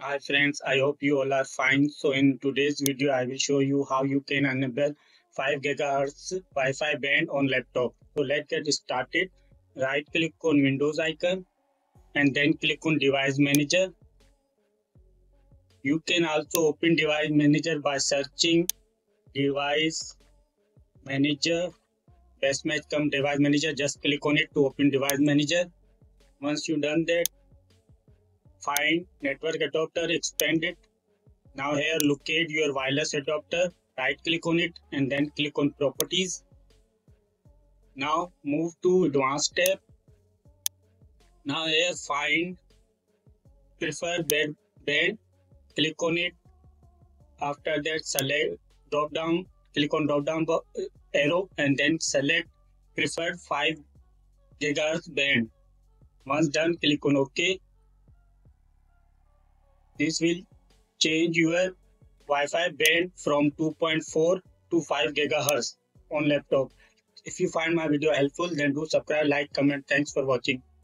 Hi friends, I hope you all are fine. So in today's video, I will show you how you can enable 5 GHz Wi-Fi band on laptop. So let's get started. Right click on Windows icon and then click on Device Manager. You can also open Device Manager by searching Device Manager. Best match come Device Manager. Just click on it to open Device Manager. Once you done that, find Network Adapter, expand it. Now here locate your wireless adapter, right click on it and then click on properties. Now move to advanced tab. Now here find preferred band, click on it. After that select drop down, click on drop down arrow and then select preferred 5 GHz band. Once done, click on OK. This will change your Wi-Fi band from 2.4 to 5 GHz on laptop. If you find my video helpful, then do subscribe, like, comment. Thanks for watching.